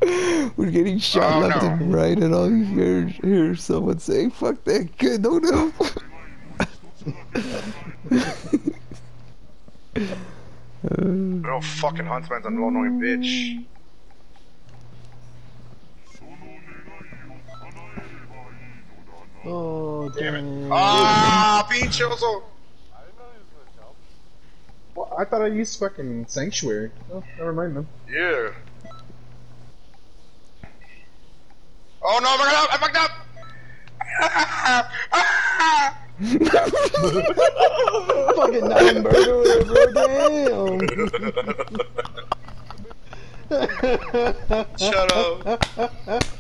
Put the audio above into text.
We're getting shot left and right, and all you hear someone saying, "Fuck that kid, don't help." No fucking huntsman's a little annoying bitch. Oh, damn it. Ah, pinchoso! Well, I thought I used fucking Sanctuary. Oh, never mind then. Yeah. Oh no, I fucked up! Fucking non-burger, bro, damn! Shut up.